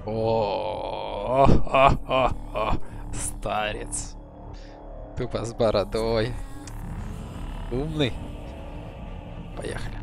О, старец. Тупо с бородой. Умный. Поехали.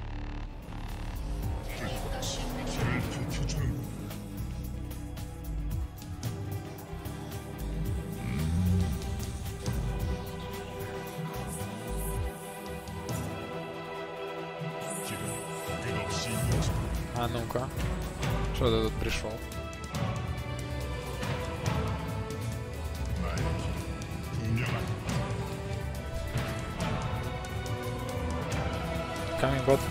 А ну-ка. Что ты тут пришел? Coming bot.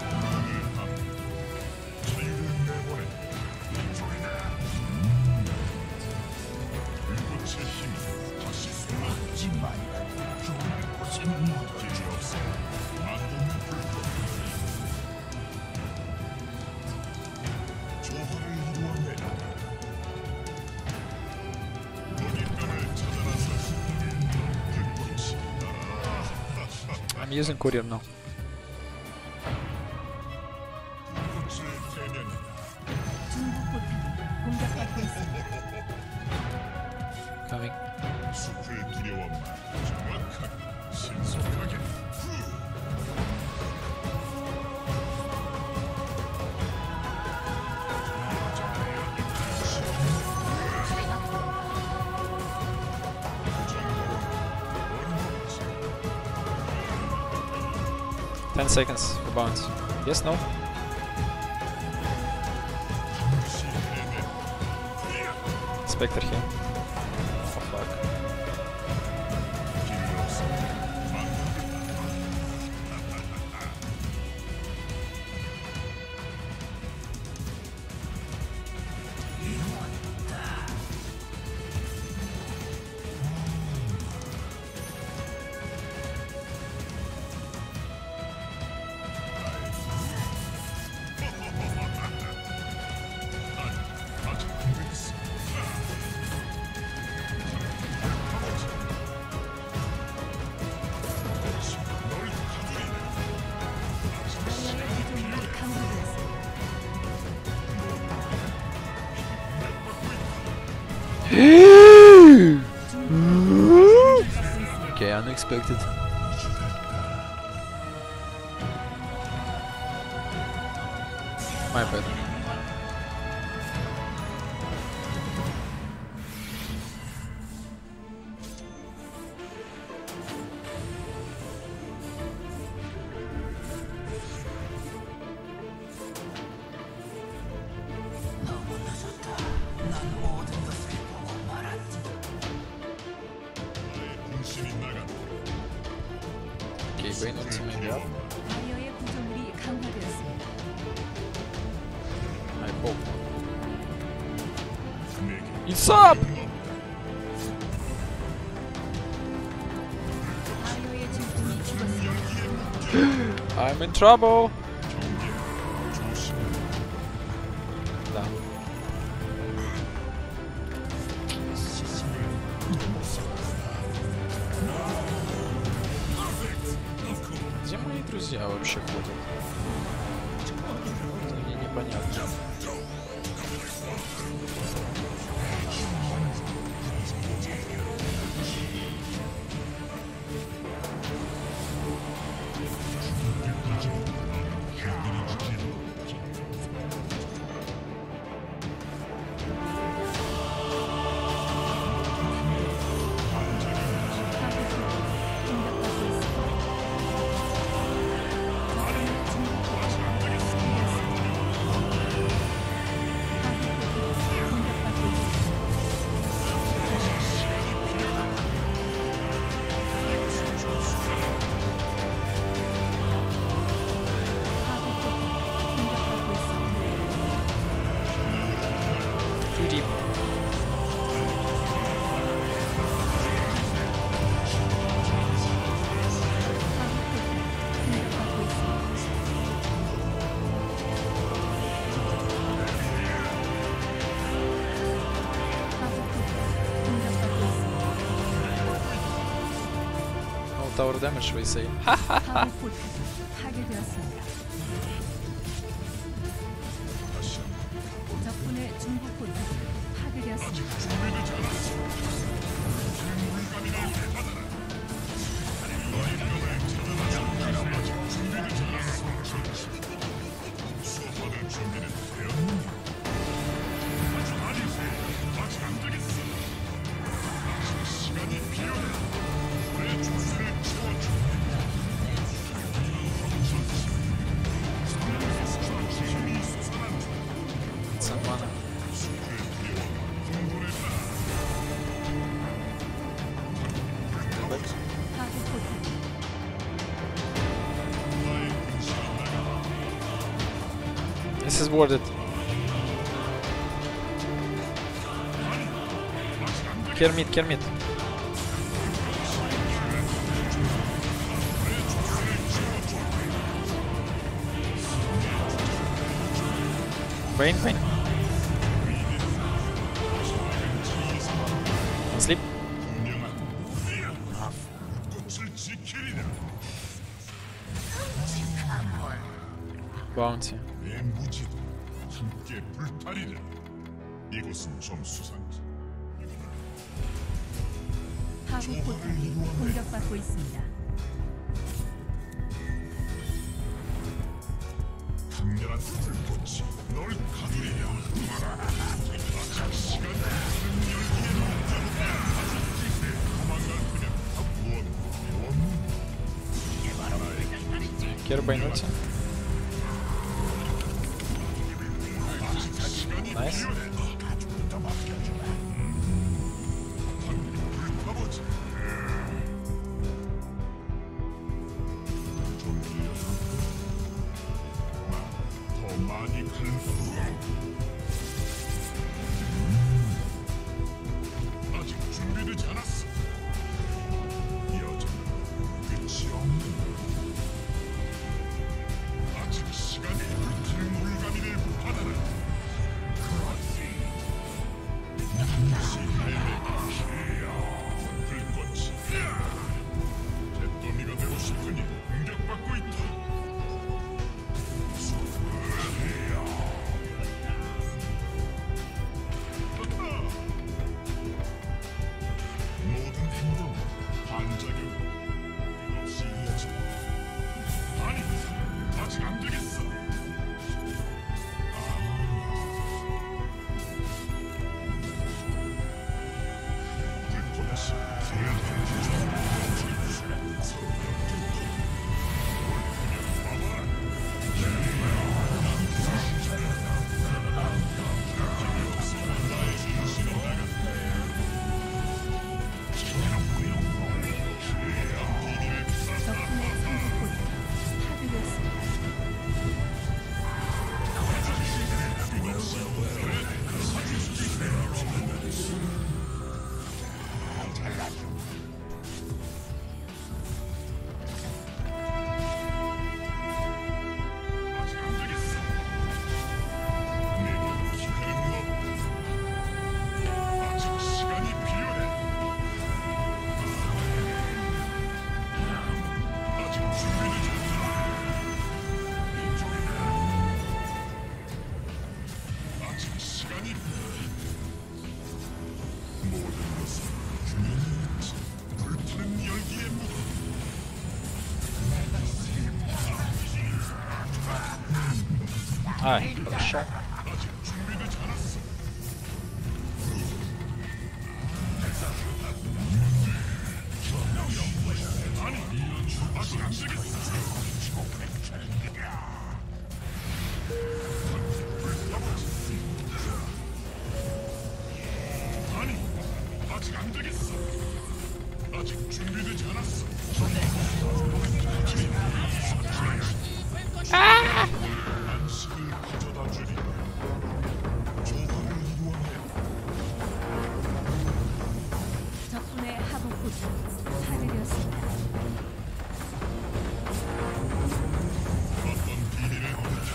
I'm using courier now. Coming. 10 seconds for bounce. Yes, no? Spectre here. Oh fuck. Okay, unexpected. My bad. Okay, Vayne ultimate up. I hope. It's up! I'm in trouble! Да. Где мои друзья вообще ходят? Мне непонятно. Deep. No tower damage, we say. 덕분에 중국 포탑이 파괴되었습니다. Замана. 파괴 포탑이 This is warded. Kermit, Kermit. Vayne, Vayne. Sleep. Bounty. 내 무지도 함께 불타리라. 이곳은 좀 수상하다. 파괴 포탑이 공격받고 있습니다. 강렬한 불꽃이 널 가두리려. 아직 시간 큰 열기에 넘겨놓다. 도망갈 그냥 다 무언 이게 바로 나의 Care by ulti. Nice. 불타보자. 좀 들려줘. 더 많이 갈수록 아직 준비되지 않았어. 여전히 끝이 없는. 아직 시간이 불타는 물가미를 받아라. 잠시 헤매기시여. 불꽃이 잿더미가 되고 싶으니 공격받고 있다. 모든 행동은 반작용 없이 이어져. 아니, 아직 안 되겠어. 불꽃이 적군의 상부 포탑이 파괴되었습니다. 아직 안 되겠어. 내게 기회는 없다. 아직 시간이 필요해. 아직 준비되지 않았다. 아직 시간이 필요해. 모든 것은 균형이 있지. 불타는 열기에 묻어. Ai, shot. 아직 준비되지 않았어. 아니, 아직 안 되겠어. 아니, 아직 안 되겠어. 아직 준비되지 않았어. 안식을 가져다 주리라. 조화를 이루어내. 적군의 하부 포탑이 파괴되었습니다. 어떤 비밀을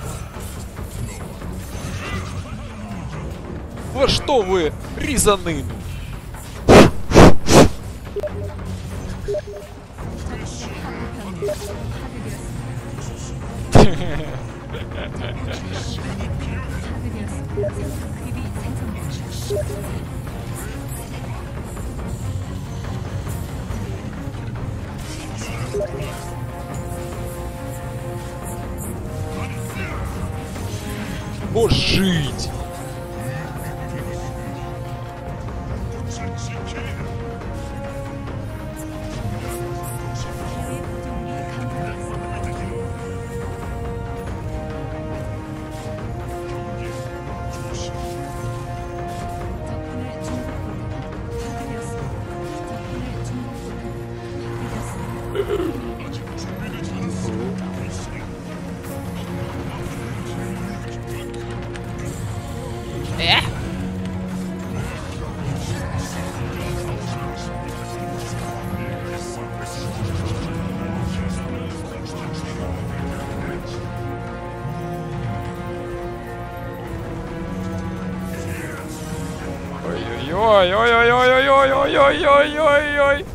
Во что вы резаны? 파괴되었습니다. О, жить! 해외 부족이 감소했습니다. 적군의 중국포탑이 파괴되었습니다. 적군의 중국포탑이 파괴되었습니다. 에? Ой-ой-ой-ой-ой-ой-ой-ой-ой-ой-ой-ой-ой.